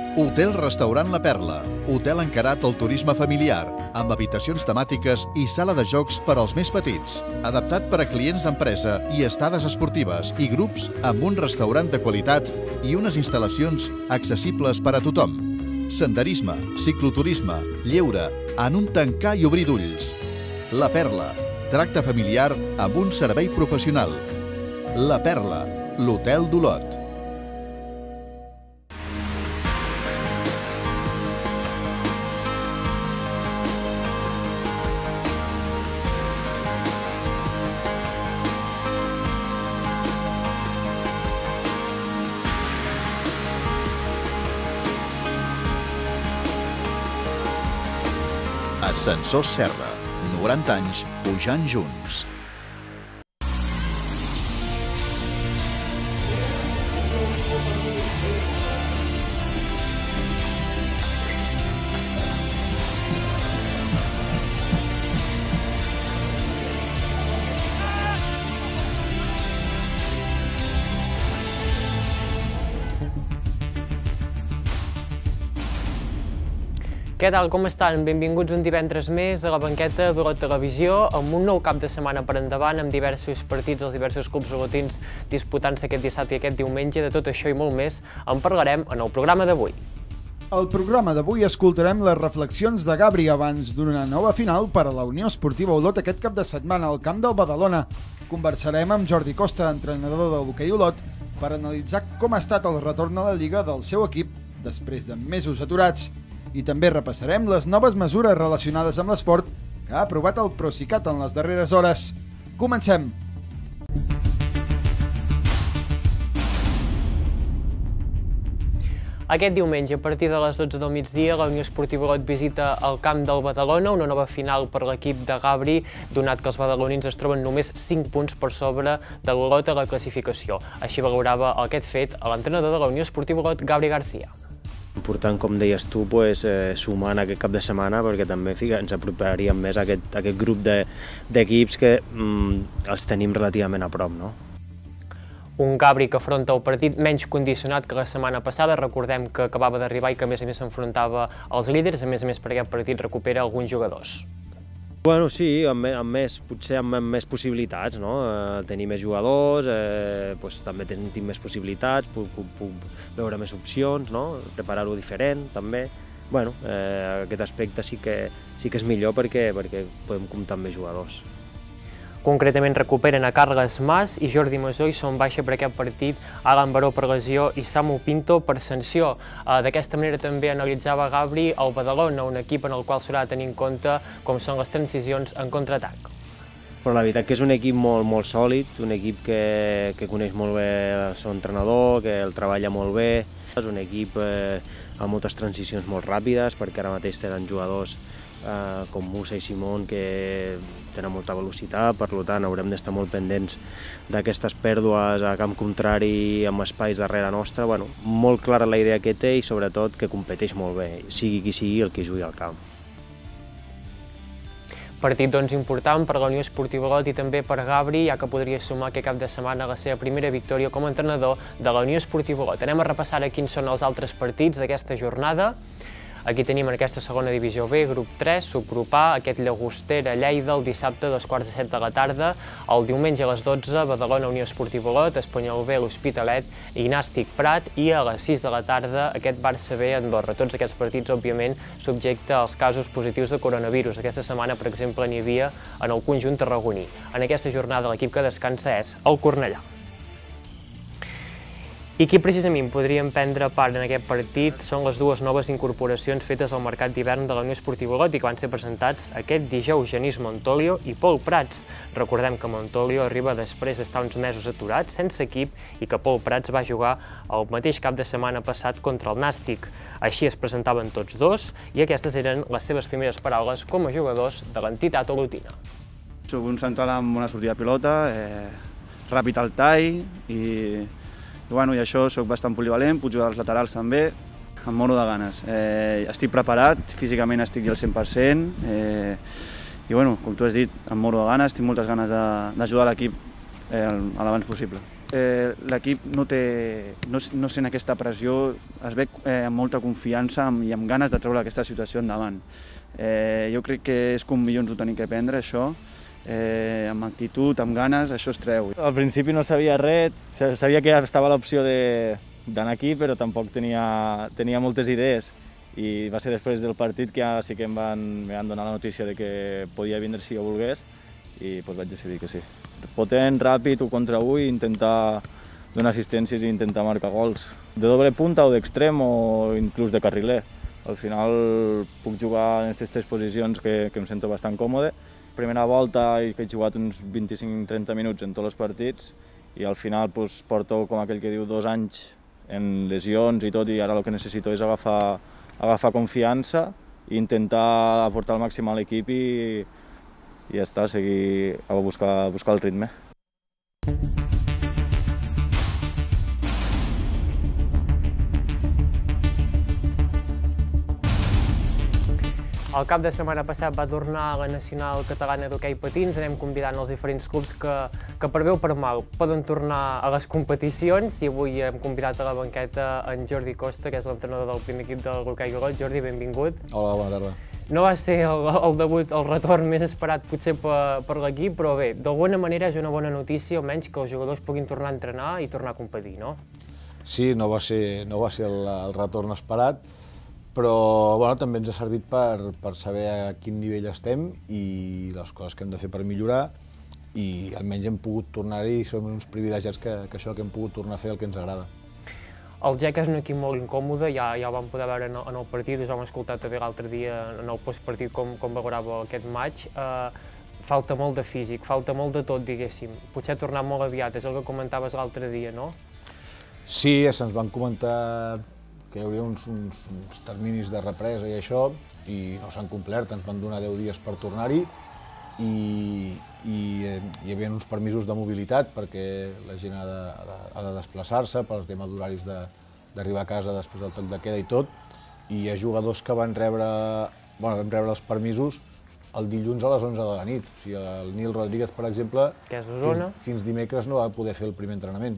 Hotel-restaurant La Perla, hotel encarat al turisme familiar, amb habitacions temàtiques i sala de jocs per als més petits, adaptat per a clients d'empresa i estades esportives i grups amb un restaurant de qualitat i unes instal·lacions accessibles per a tothom. Senderisme, cicloturisme, lleure, en un tancar i obrir d'ulls. La Perla, tracte familiar amb un servei professional. La Perla, l'Hotel d'Olot. Ascensors Serra, 90 anys pujant junts. Què tal, com estan? Benvinguts un divendres més a la banqueta d'Olot Televisió, amb un nou cap de setmana per endavant, amb diversos partits dels diversos clubs olotins disputant-se aquest dissabte i aquest diumenge. De tot això i molt més en parlarem en el programa d'avui. Al programa d'avui escoltarem les reflexions de Gabri abans d'una nova final per a la Unió Esportiva Olot aquest cap de setmana al camp del Badalona. Conversarem amb Jordi Costa, entrenador del hoquei Olot, per analitzar com ha estat el retorn a la Lliga del seu equip després de mesos aturats. I també repassarem les noves mesures relacionades amb l'esport que ha aprovat el Procicat en les darreres hores. Comencem! Aquest diumenge, a partir de les 12 del migdia, la Unió Esportiva Olot visita el camp del Badalona, una nova final per l'equip de Gabri, donat que els badalonins es troben només 5 punts per sobre de l'Olot a la classificació. Així valorava aquest fet l'entrenador de la Unió Esportiva Olot, Gabri García. Important, com deies tu, sumar en aquest cap de setmana, perquè també ens aproparíem més a aquest grup d'equips que els tenim relativament a prop, no? Un Gabri que afronta el partit menys condicionat que la setmana passada. Recordem que acabava d'arribar i que a més s'enfrontava als líders, a més per aquest partit recupera alguns jugadors. Bueno, sí, potser amb més possibilitats, no? Tenir més jugadors, també tinc més possibilitats, puc veure més opcions, no? Preparar-ho diferent, també. Bueno, aquest aspecte sí que és millor perquè podem comptar amb més jugadors. Concretament recuperen a Carles Mas i Jordi Masó i són baixa per aquest partit Alan Baró per lesió i Samu Pinto per sanció. D'aquesta manera també analitzava Gabri el Badalona, un equip en el qual s'haurà de tenir en compte com són les transicions en contraatac. Però la veritat que és un equip molt sòlid, un equip que coneix molt bé el seu entrenador, que el treballa molt bé. És un equip amb moltes transicions molt ràpides, perquè ara mateix tenen jugadors com Musa i Simón que tenen molta velocitat, per tant haurem d'estar molt pendents d'aquestes pèrdues a camp contrari amb espais darrere nostra. Bueno, molt clara la idea que té i sobretot que competeix molt bé, sigui qui sigui el que jugui al camp. Partit doncs important per la Unió Esportiva Olot i també per Gabri, ja que podria sumar aquest cap de setmana la seva primera victòria com a entrenador de la Unió Esportiva Olot. Anem a repassar quins són els altres partits d'aquesta jornada. Aquí tenim en aquesta segona divisió B, grup 3, subgrup A, aquest Llagostera Lleida el dissabte a 2:45 de la tarda, el diumenge a les 12, Badalona Unió Esportiva Olot, Espanyol B, l'Hospitalet i Nàstic Prat, i a les 6 de la tarda aquest Barça B Andorra. Tots aquests partits, òbviament, subjecte als casos positius de coronavirus. Aquesta setmana, per exemple, n'hi havia en el conjunt tarragoní. En aquesta jornada l'equip que descansa és el Cornellà. I qui precisament podrien prendre part en aquest partit són les dues noves incorporacions fetes al mercat d'hivern de la Unió Esportiva Olot i que van ser presentats aquest dijous, Genís Montolio i Pol Prats. Recordem que Montolio arriba després d'estar uns mesos aturat, sense equip, i que Pol Prats va jugar el mateix cap de setmana passat contra el Nàstic. Així es presentaven tots dos i aquestes eren les seves primeres paraules com a jugadors de l'entitat olotina. Soc un central amb bona sortida de pilota, ràpid al tall i això, soc bastant polivalent, puc jugar als laterals també, em moro de ganes. Estic preparat, físicament estic al 100% i com tu has dit, em moro de ganes, tinc moltes ganes d'ajudar l'equip l'abans possible. l'equip no sent aquesta pressió, es ve amb molta confiança i amb ganes de treure aquesta situació endavant. Jo crec que és com millor ens ho tenim que prendre, això, amb actitud, amb ganes, això es treu. Al principi no sabia res, sabia que estava l'opció d'anar aquí, però tampoc tenia moltes idees. I va ser després del partit que sí que em van donar la notícia de que podia vindre si jo volgués i vaig decidir que sí. Potent, ràpid, 1 contra 1 i intentar donar assistències i intentar marcar gols. De doble punta o d'extrem o inclús de carriler. Al final puc jugar en aquestes 3 posicions que em sento bastant còmode. Primera volta he jugat uns 25-30 minuts en tots els partits i al final porto, com aquell que diu, 2 anys en lesions i tot, i ara el que necessito és agafar confiança i intentar aportar el màxim a l'equip i ja està, seguir a buscar el ritme. El cap de setmana passat va tornar a la Nacional Catalana d'Hoquei Patins. Anem convidant els diferents clubs que per bé o per mal poden tornar a les competicions i avui hem convidat a la banqueta en Jordi Costa, que és l'entrenador del primer equip de l'Hoquei Olot. Jordi, benvingut. Hola, bona tarda. No va ser el debut, el retorn més esperat potser per l'equip, però bé, d'alguna manera és una bona notícia, almenys que els jugadors puguin tornar a entrenar i tornar a competir, no? Sí, no va ser el retorn esperat, però bueno, també ens ha servit per saber a quin nivell estem i les coses que hem de fer per millorar, i almenys hem pogut tornar-hi i som uns privilegiats que això que hem pogut tornar a fer el que ens agrada. El GEC és un equip molt incòmode, ja ho vam poder veure en el partit, us vam escoltar també l'altre dia en el postpartit com valorava aquest match. Falta molt de físic, falta molt de tot, diguéssim. Potser ha tornat molt aviat, és el que comentaves l'altre dia, no? Sí, se'ns van comentar que hi hauria uns terminis de represa i això, i no s'han complert, ens van donar 10 dies per tornar-hi, i hi havia uns permisos de mobilitat perquè la gent ha de desplaçar-se per tema d'horaris d'arribar a casa després del toc de queda i tot, i hi ha jugadors que vam rebre els permisos el dilluns a les 11 de la nit. O sigui, el Nil Rodríguez, per exemple, fins dimecres no va poder fer el primer entrenament.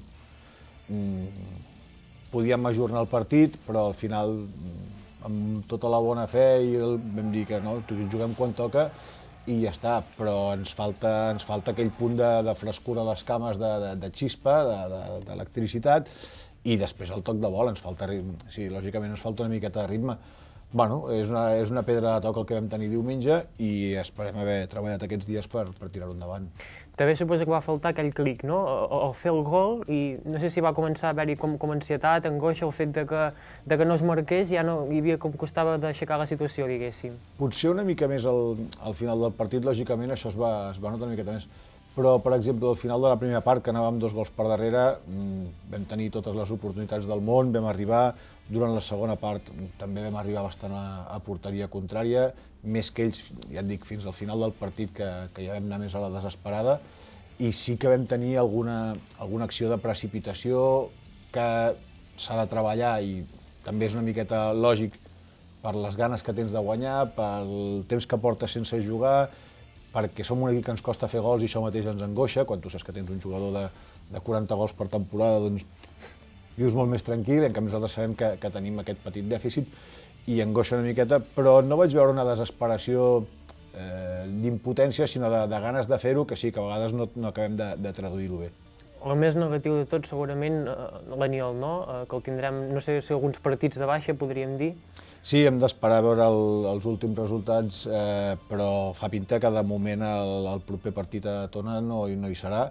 Podíem ajornar el partit, però al final, amb tota la bona fe, vam dir que no, juguem quan toca i ja està, però ens falta aquell punt de frescura a les cames, de xispa, d'electricitat, i després el toc de vol, ens falta ritme. Sí, lògicament ens falta una miqueta de ritme. Bueno, és una pedra de toc el que vam tenir diumenge i esperem haver treballat aquests dies per tirar-ho endavant. També suposo que va faltar aquell clic, no? El fer el gol, i no sé si va començar a haver-hi com ansietat, angoixa, el fet de que no es marqués, ja no hi havia com costava d'aixecar la situació, diguéssim. Potser una mica més al final del partit, lògicament, això es va notar una miqueta més. Però, per exemple, al final de la primera part, que anàvem 2 gols per darrere, vam tenir totes les oportunitats del món, vam arribar. Durant la segona part també vam arribar bastant a porteria contrària, més que ells, ja et dic, fins al final del partit, que ja vam anar més a la desesperada, i sí que vam tenir alguna acció de precipitació que s'ha de treballar, i també és una miqueta lògic per les ganes que tens de guanyar, pel temps que portes sense jugar, perquè som un equip que ens costa fer gols i això mateix ens angoixa. Quan tu saps que tens un jugador de 40 gols per temporada, doncs vius molt més tranquil, en canvi nosaltres sabem que tenim aquest petit dèficit i angoixa una miqueta, però no vaig veure una desesperació d'impotència, sinó de ganes de fer-ho, que sí, que a vegades no acabem de traduir-ho bé. El més negatiu de tot, segurament, l'Aniol, no? Que el tindrem, no sé si alguns partits de baixa, podríem dir. Sí, hem d'esperar a veure els últims resultats, però fa pinta que de moment el proper partit a Tona no hi serà,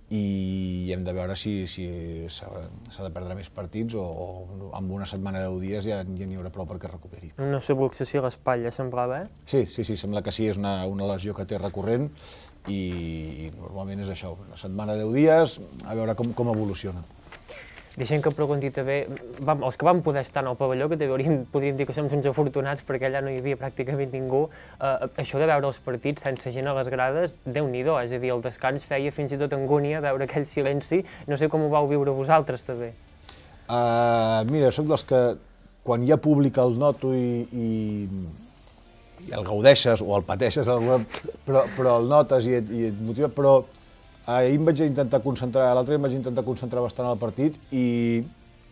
i hem de veure si s'ha de perdre més partits o amb una setmana de 10 dies ja n'hi haurà prou perquè es recuperi. Una subluxació a l'espatlla, semblava, eh? Sí, sembla que sí, és una lesió que té recurrent i normalment és això, una setmana de 10 dies, a veure com evoluciona. Deixem que pregunti també, els que van poder estar en el pavelló, que podríem dir que som uns afortunats perquè allà no hi havia pràcticament ningú, això de veure els partits sense gent a les grades, Déu-n'hi-do, és a dir, el descans feia fins i tot angúnia veure aquell silenci, no sé com ho vau viure vosaltres també. Mira, soc dels que quan hi ha públic el noto i el gaudeixes o el pateixes, però el notes i et motiva, però ahir em vaig intentar concentrar, l'altre dia em vaig intentar concentrar bastant al partit i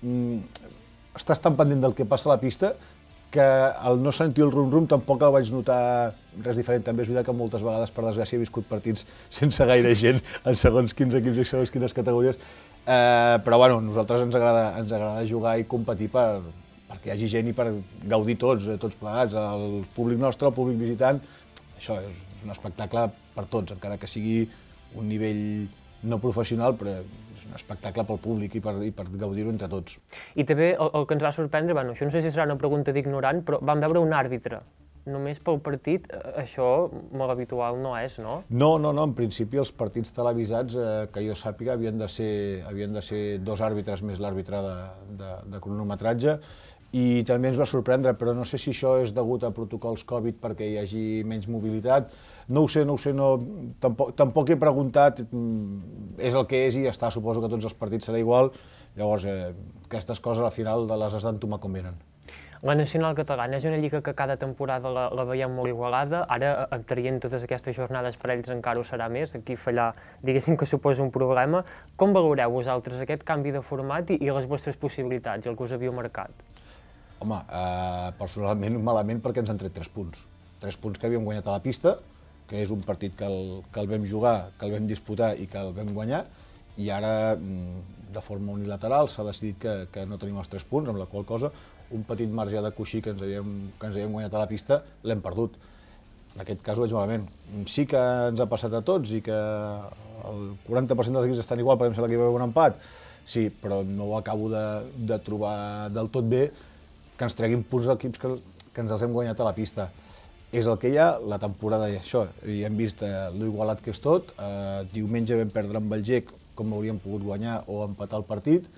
estàs tan pendent del que passa a la pista que al no sentir el rum-rum tampoc el vaig notar res diferent. També és veritat que moltes vegades, per desgràcia, he viscut partits sense gaire gent en segons quins equips i segons quines categories, però bueno, a nosaltres ens agrada jugar i competir perquè hi hagi gent i per gaudir tots plegats, el públic nostre, el públic visitant. Això és un espectacle per tots, encara que sigui un nivell no professional, però és un espectacle pel públic i per gaudir-ho entre tots. I també el que ens va sorprendre, bueno, això no sé si serà una pregunta d'ignorant, però vam veure un àrbitre només pel partit. Això molt habitual no és, no? No, en principi els partits televisats, que jo sàpiga, havien de ser 2 àrbitres més l'àrbitre de cronometratge, i també ens va sorprendre, però no sé si això és degut a protocols Covid perquè hi hagi menys mobilitat. No ho sé, tampoc he preguntat, és el que és i ja està, suposo que tots els partits serà igual. Llavors, aquestes coses al final les has d'entomar com venen. La nacional catalana és una lliga que cada temporada la veiem molt igualada, ara traient totes aquestes jornades per ells encara ho serà més, aquí fallar diguéssim que suposa un problema. Com valoreu vosaltres aquest canvi de format i les vostres possibilitats i el que us havíeu marcat? Home, personalment malament perquè ens han tret 3 punts. 3 punts que havíem guanyat a la pista, que és un partit que el vam jugar, que el vam disputar i que el vam guanyar, i ara, de forma unilateral, s'ha decidit que no tenim els 3 punts, amb la qual cosa un petit marge de coixí que ens havíem guanyat a la pista l'hem perdut. En aquest cas ho veig malament. Sí que ens ha passat a tots i que el 40% dels equips estan igual, perquè em sembla que hi va haver un empat, sí, però no ho acabo de trobar del tot bé que ens treguin punts d'equips que ens els hem guanyat a la pista. És el que hi ha, la temporada i això, i hem vist l'igualat que és tot. Diumenge vam perdre amb el GEC com hauríem pogut guanyar o empatar el partit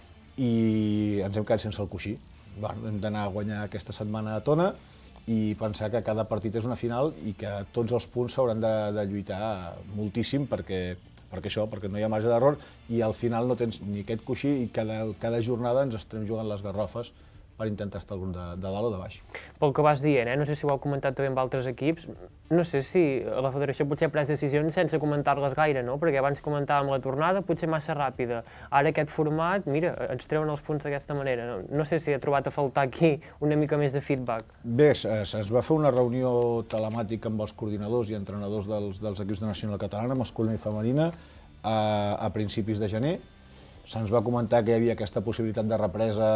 i ens hem quedat sense el coixí. Hem d'anar a guanyar aquesta setmana a Tona i pensar que cada partit és una final i que tots els punts s'hauran de lluitar moltíssim perquè no hi ha marge d'error i al final no tens ni aquest coixí i cada jornada ens estem jugant les garrofes per intentar estar algun de dalt o de baix. Pel que vas dient, no sé si ho heu comentat també amb altres equips, no sé si la federació potser ha pres decisions sense comentar-les gaire, no? Perquè abans comentàvem la tornada potser massa ràpida. Ara aquest format, mira, ens treuen els punts d'aquesta manera. No sé si ha trobat a faltar aquí una mica més de feedback. Bé, se'ns va fer una reunió telemàtica amb els coordinadors i entrenadors dels equips de nacional catalana, masculina i femenina, a principis de gener. Se'ns va comentar que hi havia aquesta possibilitat de represa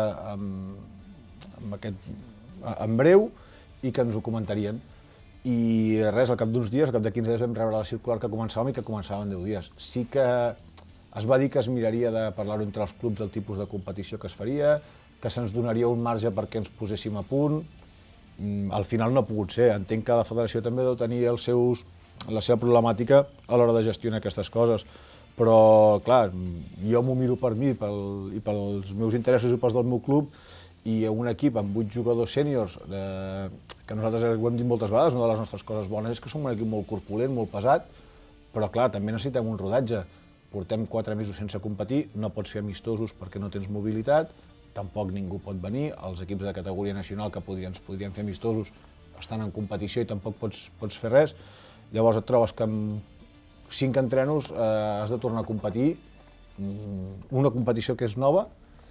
en breu i que ens ho comentarien. I res, al cap d'uns dies, al cap de 15 dies vam rebre la circular que començàvem i que començàvem en 10 dies. Sí que es va dir que es miraria de parlar-ho entre els clubs el tipus de competició que es faria, que se'ns donaria un marge perquè ens poséssim a punt. Al final no ha pogut ser. Entenc que la federació també deu tenir la seva problemàtica a l'hora de gestionar aquestes coses. Però, clar, jo m'ho miro per mi i pels meus interessos i pels del meu club, i un equip amb 8 jugadors sèniors, que nosaltres ho hem dit moltes vegades, una de les nostres coses bones és que som un equip molt corpulent, molt pesat, però clar, també necessitem un rodatge. Portem 4 mesos sense competir, no pots fer amistosos perquè no tens mobilitat, tampoc ningú pot venir, els equips de categoria nacional que ens podrien fer amistosos estan en competició i tampoc pots fer res. Llavors et trobes que amb 5 entrenos has de tornar a competir, una competició que és nova,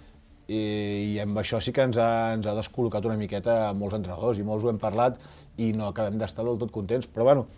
i amb això sí que ens ha descol·locat una miqueta a molts entrenadors i molts ho hem parlat i no acabem d'estar del tot contents, però bueno,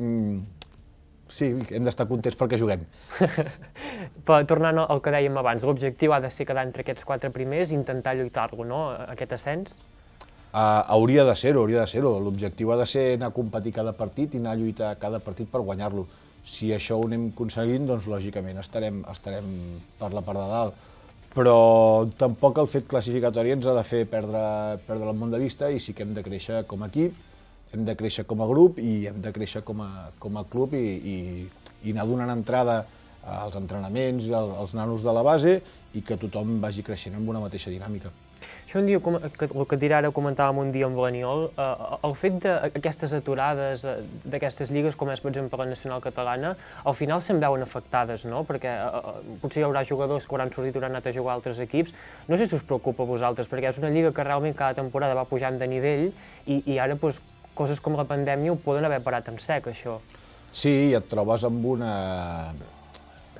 sí, hem d'estar contents perquè juguem. Però tornant al que dèiem abans, l'objectiu ha de ser quedar entre aquests 4 primers i intentar lluitar-lo, no?, aquest ascens? Hauria de ser-ho. L'objectiu ha de ser anar a competir cada partit i anar a lluitar cada partit per guanyar-lo. Si això ho anem aconseguint, doncs lògicament estarem per la part de dalt. Però tampoc el fet classificatori ens ha de fer perdre el món de vista i sí que hem de créixer com a equip, hem de créixer com a grup i hem de créixer com a club i anar donant entrada als entrenaments, als nanos de la base i que tothom vagi creixent amb una mateixa dinàmica. Això un dia, el que dirà ara comentàvem un dia amb l'Aniol, el fet d'aquestes aturades, d'aquestes lligues, com és per exemple la nacional catalana, al final se'n veuen afectades, no? Perquè potser hi haurà jugadors que hauran sortit i hauran anat a jugar a altres equips. No sé si us preocupa a vosaltres, perquè és una lliga que realment cada temporada va pujant de nivell i ara coses com la pandèmia ho poden haver parat en sec, això. Sí, et trobes amb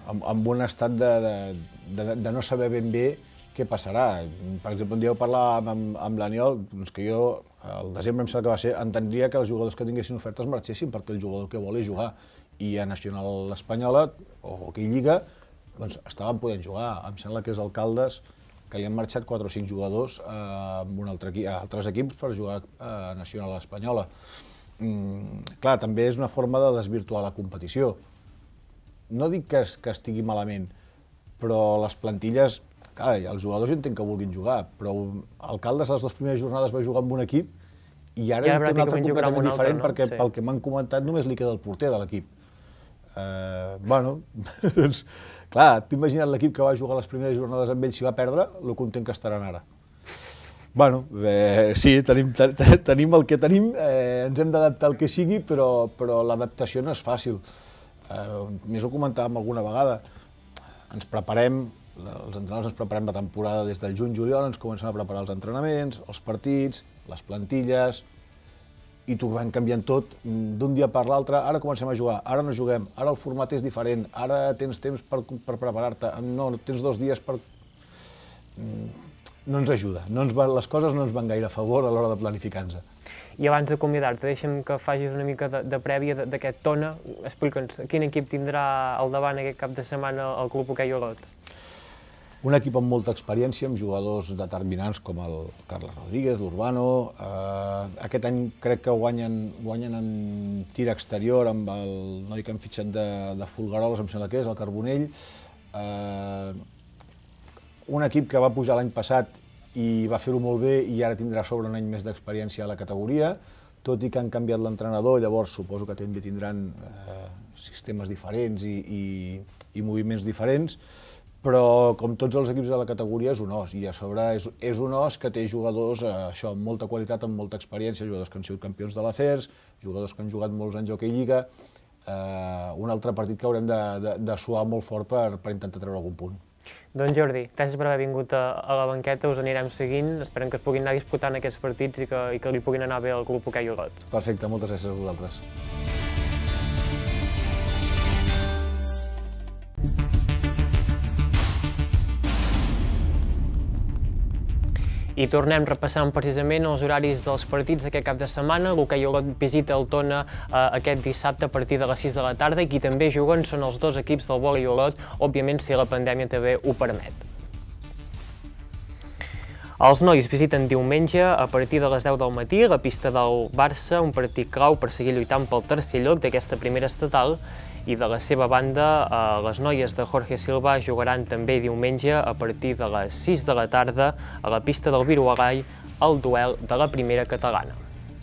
amb un estat de no saber ben bé què passarà. Per exemple, un dia parlàvem amb l'Aniol, que jo, al desembre em sembla que va ser, entendria que els jugadors que tinguessin ofertes marxessin, perquè el jugador que vol és jugar. I a Nacional Espanyola, o Hockey Lliga, doncs estaven podent jugar. Em sembla que és el Caldes, que li han marxat 4 o 5 jugadors a altres equips per jugar a Nacional Espanyola. Clar, també és una forma de desvirtuar la competició. No dic que estigui malament, però les plantilles, clar, els jugadors jo entenc que vulguin jugar, però el Caldes a les 2 primeres jornades va jugar amb un equip i ara té un altre completament diferent, perquè pel que m'han comentat només li queda el porter de l'equip. Bueno, doncs, clar, t'ho imagina't l'equip que va jugar les primeres jornades amb ell, si va perdre, lo content que estaran ara. Bueno, sí, tenim el que tenim, ens hem d'adaptar al que sigui, però l'adaptació no és fàcil. Més ho comentàvem alguna vegada, ens preparem, els entrenadors ens preparem la temporada des del juny-juliol, ens comencem a preparar els entrenaments, els partits, les plantilles, i t'ho van canviant tot d'un dia per l'altre. Ara comencem a jugar, ara no juguem, ara el format és diferent, ara tens temps per preparar-te, no, tens 2 dies per... No ens ajuda, les coses no ens van gaire a favor a l'hora de planificar-nos. I abans d'acomiadar-te, deixa'm que facis una mica de prèvia d'aquest Tona. Explica'ns, quin equip tindrà al davant aquest cap de setmana el Club Hoquei Olot? Un equip amb molta experiència, amb jugadors determinants com el Carles Rodríguez, l'Urbano. Aquest any crec que guanyen en tir exterior amb el noi que han fitxat de Folgueroles, em sembla que és, el Carbonell. Un equip que va pujar l'any passat i va fer-ho molt bé i ara tindrà sobre un any més d'experiència a la categoria, tot i que han canviat l'entrenador, llavors suposo que també tindran sistemes diferents i moviments diferents, però com tots els equips de la categoria és un os, i a sobre és un os que té jugadors amb molta qualitat, amb molta experiència, jugadors que han sigut campions de l'Acers, jugadors que han jugat molts anys a Hoquei Lliga, un altre partit que haurem de suar molt fort per intentar treure algun punt. Doncs Jordi, gràcies per haver vingut a la banqueta, us anirem seguint, esperem que es puguin anar disputant aquests partits i que li puguin anar bé al Club Hoquei Olot. Perfecte, moltes gràcies a vosaltres. I tornem repassant precisament els horaris dels partits d'aquest cap de setmana. L'Hoquei Olot visita el Tona aquest dissabte a partir de les 6 de la tarda i qui també juguen són els 2 equips del Vòlei Olot, òbviament si la pandèmia també ho permet. Els nois visiten diumenge a partir de les 10 del matí la pista del Barça, un partit clau per seguir lluitant pel tercer lloc d'aquesta primera estatal, i de la seva banda, les noies de Jorge Silva jugaran també diumenge a partir de les 6 de la tarda a la pista del Virualai, el duel de la primera catalana.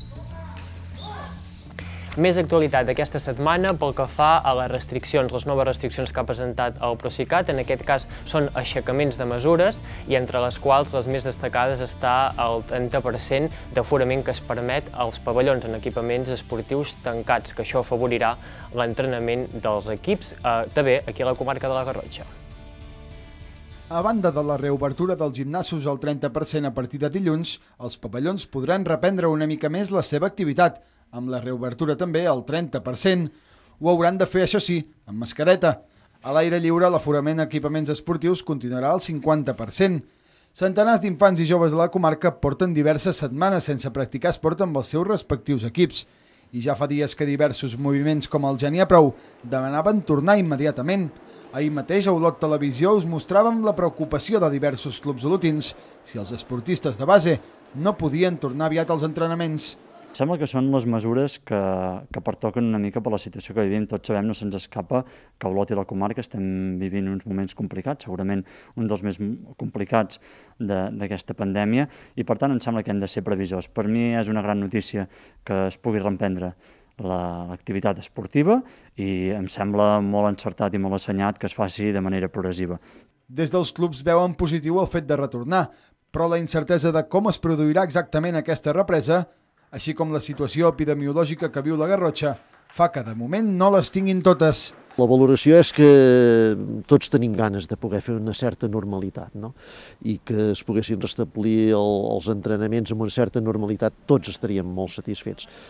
Més actualitat d'aquesta setmana pel que fa a les restriccions, les noves restriccions que ha presentat el Procicat, en aquest cas són aixecaments de mesures i entre les quals les més destacades està el 30% d'aforament que es permet als pavellons en equipaments esportius tancats, que això afavorirà l'entrenament dels equips, també aquí a la comarca de la Garrotxa. A banda de la reobertura dels gimnasos al 30% a partir de dilluns, els pavellons podran reprendre una mica més la seva activitat, amb la reobertura també al 30%. Ho hauran de fer, això sí, amb mascareta. A l'aire lliure, l'aforament a equipaments esportius continuarà al 50%. Centenars d'infants i joves de la comarca porten diverses setmanes sense practicar esport amb els seus respectius equips. I ja fa dies que diversos moviments com el Genia Prou demanaven tornar immediatament. Ahir mateix a Olot Televisió us mostràvem la preocupació de diversos clubs olotins si els esportistes de base no podien tornar aviat als entrenaments. Sembla que són les mesures que pertoquen una mica per la situació que vivim. Tots sabem, no se'ns escapa, que a Olot i la comarca estem vivint uns moments complicats, segurament un dels més complicats d'aquesta pandèmia, i per tant em sembla que hem de ser previsors. Per mi és una gran notícia que es pugui reprendre l'activitat esportiva i em sembla molt encertat i molt assenyat que es faci de manera progressiva. Des dels clubs veuen positiu el fet de retornar, però la incertesa de com es produirà exactament aquesta represa, així com la situació epidemiològica que viu la Garrotxa, fa que de moment no les tinguin totes. La valoració és que tots tenim ganes de poder fer una certa normalitat, no? I que es poguessin restablir els entrenaments amb una certa normalitat, tots estaríem molt satisfets.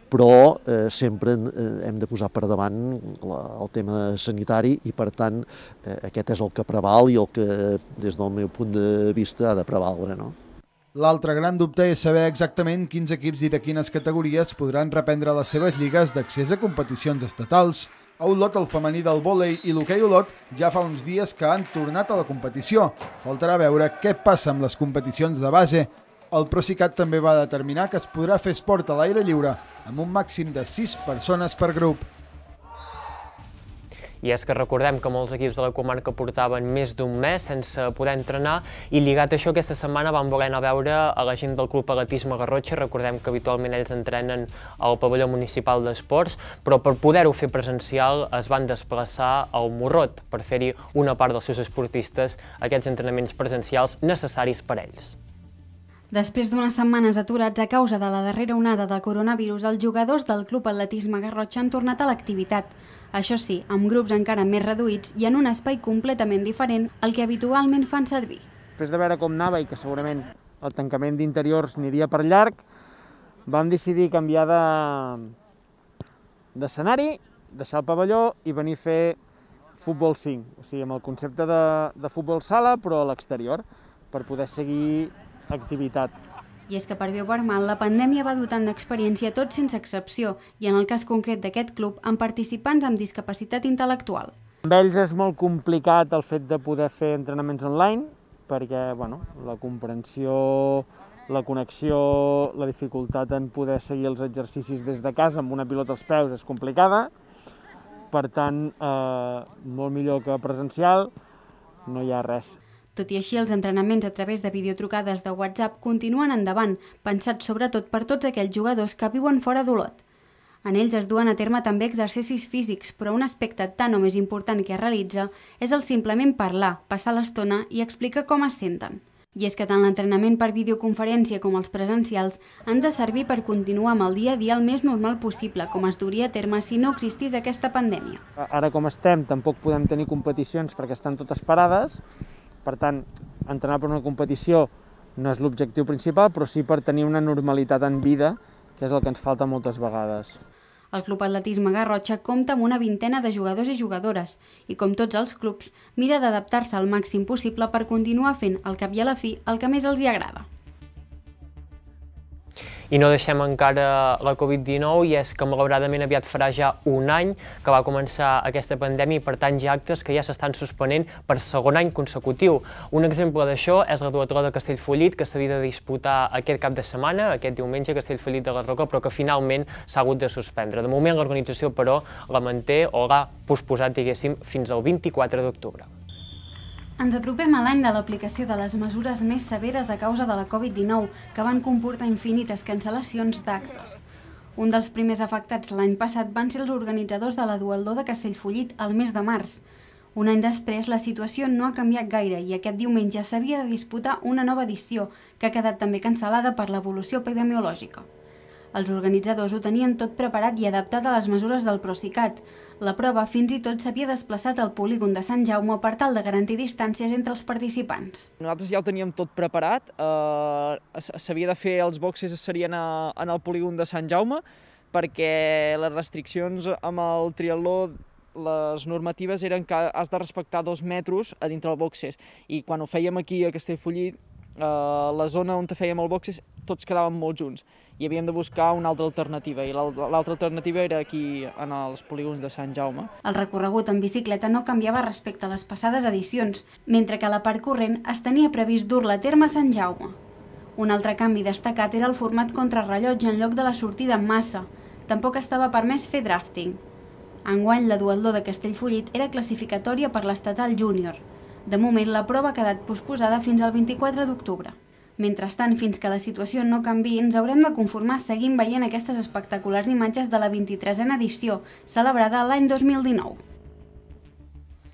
però sempre hem de posar per davant el tema sanitari i, per tant, aquest és el que preval i el que, des del meu punt de vista, ha de prevaldre, no? L'altre gran dubte és saber exactament quins equips i de quines categories podran reprendre les seves lligues d'accés a competicions estatals. A Olot, el femení del vòlei i l'hoquei Olot ja fa uns dies que han tornat a la competició. Faltarà veure què passa amb les competicions de base. El Procicat també va determinar que es podrà fer esport a l'aire lliure amb un màxim de 6 persones per grup. I és que recordem que molts equips de la comarca portaven més d'un mes sense poder entrenar i lligat a això aquesta setmana vam voler anar a veure a la gent del Club Atletisme Garrotxa. Recordem que habitualment ells entrenen al pavelló municipal d'esports, però per poder-ho fer presencial es van desplaçar al Morrot per fer-hi una part dels seus esportistes aquests entrenaments presencials necessaris per a ells. Després d'unes setmanes aturats a causa de la darrera onada del coronavirus, els jugadors del Club Atletisme Garrotxa han tornat a l'activitat. Això sí, amb grups encara més reduïts i en un espai completament diferent al que habitualment fan servir. Després de veure com anava i que segurament el tancament d'interiors aniria per llarg, vam decidir canviar d'escenari, deixar el pavelló i venir a fer futbol 5, o sigui, amb el concepte de futbol sala però a l'exterior, per poder seguir activitat. I és que per bé o per mal, la pandèmia va dotant d'experiència tot sense excepció, i en el cas concret d'aquest club, amb participants amb discapacitat intel·lectual. Amb ells és molt complicat el fet de poder fer entrenaments online, perquè la comprensió, la connexió, la dificultat en poder seguir els exercicis des de casa amb una pilota als peus és complicada, per tant, molt millor que presencial, no hi ha res. Tot i així, els entrenaments a través de videotrucades de WhatsApp continuen endavant, pensats sobretot per tots aquells jugadors que viuen fora d'Olot. En ells es duen a terme també exercicis físics, però un aspecte tan o més important que es realitza és el simplement parlar, passar l'estona i explicar com es senten. I és que tant l'entrenament per videoconferència com els presencials han de servir per continuar amb el dia a dia el més normal possible, com es duria a terme si no existís aquesta pandèmia. Ara com estem, tampoc podem tenir competicions perquè estan totes parades. Per tant, entrenar per una competició no és l'objectiu principal, però sí per tenir una normalitat en vida, que és el que ens falta moltes vegades. El Club Atletisme Garrotxa compta amb una vintena de jugadors i jugadores i, com tots els clubs, mira d'adaptar-se al màxim possible per continuar fent, al cap i a la fi, el que més els hi agrada. I no deixem encara la Covid-19 i és que malauradament aviat farà ja un any que va començar aquesta pandèmia i per tant hi ha actes que ja s'estan suspenent per segon any consecutiu. Un exemple d'això és la duatló de Castellfollit que s'havia de disputar aquest cap de setmana, aquest diumenge a Castellfollit de la Roca, però que finalment s'ha hagut de suspendre. De moment l'organització però la manté o l'ha posposat, diguéssim, fins al 24 d'octubre. Ens apropem a l'any de l'aplicació de les mesures més severes a causa de la Covid-19, que van comportar infinites cancel·lacions d'actes. Un dels primers afectats l'any passat van ser els organitzadors de la Duatló de Castellfollit al mes de març. Un any després, la situació no ha canviat gaire i aquest diumenge s'havia de disputar una nova edició, que ha quedat també cancel·lada per l'evolució epidemiològica. Els organitzadors ho tenien tot preparat i adaptat a les mesures del Procicat. La prova fins i tot s'havia desplaçat al polígon de Sant Jaume per tal de garantir distàncies entre els participants. Nosaltres ja ho teníem tot preparat, s'havia de fer, els boxes serien en el polígon de Sant Jaume, perquè les restriccions amb el triatló, les normatives eren que has de respectar 2 metres a dintre el boxes, i quan ho fèiem aquí a Castellfollit, la zona on fèiem el boxes, tots quedàvem molt junts i havíem de buscar una altra alternativa, i l'altra alternativa era aquí, en els polígons de Sant Jaume. El recorregut en bicicleta no canviava respecte a les passades edicions, mentre que la part corrent es tenia previst dur-la a terme a Sant Jaume. Un altre canvi destacat era el format contrarrellotge en lloc de la sortida en massa. Tampoc estava permès fer drafting. Enguany, la duatló de Castellfollit era classificatòria per l'estatal júnior. De moment, la prova ha quedat posposada fins al 24 d'octubre. Mentrestant, fins que la situació no canviï, ens haurem de conformar seguint veient aquestes espectaculars imatges de la 23a edició, celebrada l'any 2019.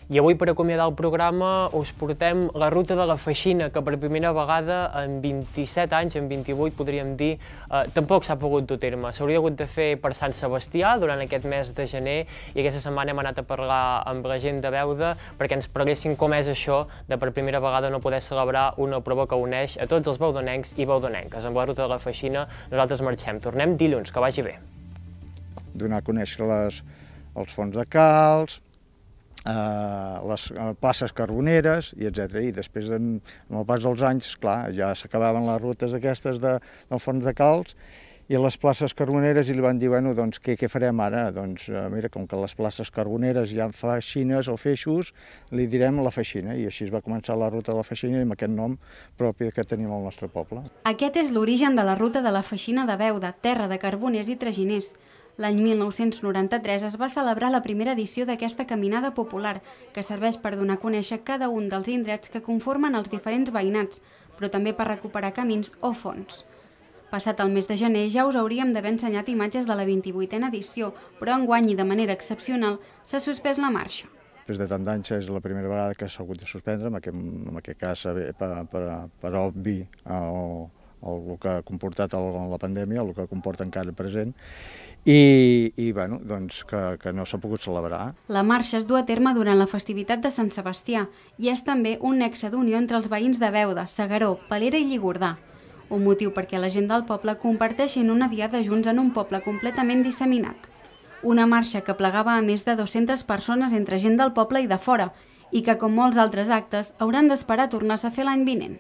I avui, per acomiadar el programa, us portem la ruta de la Feixina, que per primera vegada en 27 anys, en 28 podríem dir, tampoc s'ha pogut dur a terme. S'hauria hagut de fer per Sant Sebastià durant aquest mes de gener i aquesta setmana hem anat a parlar amb la gent de Beuda perquè ens parlessin com és això de per primera vegada no poder celebrar una prova que uneix a tots els beudonencs i beudonenques. Amb la ruta de la Feixina nosaltres marxem. Tornem dilluns, que vagi bé. Donar a conèixer els fons de calç, les places carboneres, i etc. I després, amb el pas dels anys, esclar, ja s'acabaven les rutes aquestes del fons de calç i a les places carboneres i li van dir, bueno, doncs què farem ara? Doncs mira, com que a les places carboneres hi ha feixines o feixos, li direm la Feixina, i així es va començar la ruta de la Feixina amb aquest nom propi que tenim al nostre poble. Aquest és l'origen de la ruta de la Feixina de Beuda, terra de carboners i traginers. L'any 1993 es va celebrar la primera edició d'aquesta caminada popular, que serveix per donar a conèixer cada un dels indrets que conformen els diferents veïnats, però també per recuperar camins o fonts. Passat el mes de gener ja us hauríem d'haver ensenyat imatges de la 28a edició, però enguany i de manera excepcional s'ha suspès la marxa. Després de tant d'anys és la primera vegada que s'ha hagut de suspendre, en aquest cas per obvi el que ha comportat la pandèmia, el que comporta encara present, i bueno, doncs que no s'ha pogut celebrar. La marxa es du a terme durant la festivitat de Sant Sebastià i és també un nexe d'unió entre els veïns de Beuda, S'Agaró, Palera i Lligordà. Un motiu perquè la gent del poble comparteixin una diada junts en un poble completament disseminat. Una marxa que plegava a més de 200 persones entre gent del poble i de fora i que, com molts altres actes, hauran d'esperar tornar-se a fer l'any vinent.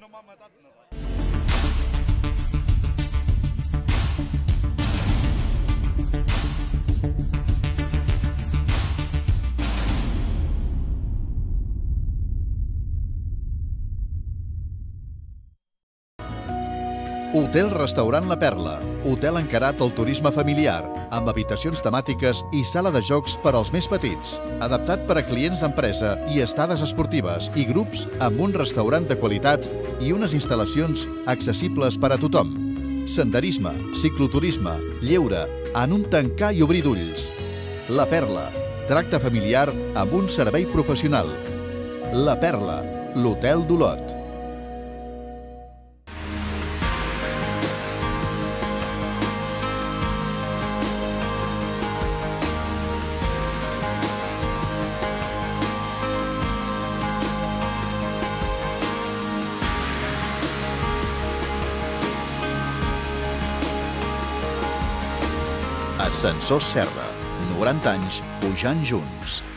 Hotel-restaurant La Perla, hotel encarat al turisme familiar, amb habitacions temàtiques i sala de jocs per als més petits, adaptat per a clients d'empresa i estades esportives i grups amb un restaurant de qualitat i unes instal·lacions accessibles per a tothom. Senderisme, cicloturisme, lleure, en un tancar i obrir d'ulls. La Perla, tracte familiar amb un servei professional. La Perla, l'hotel d'Olot. Ascensors Serra, 90 anys pujant junts.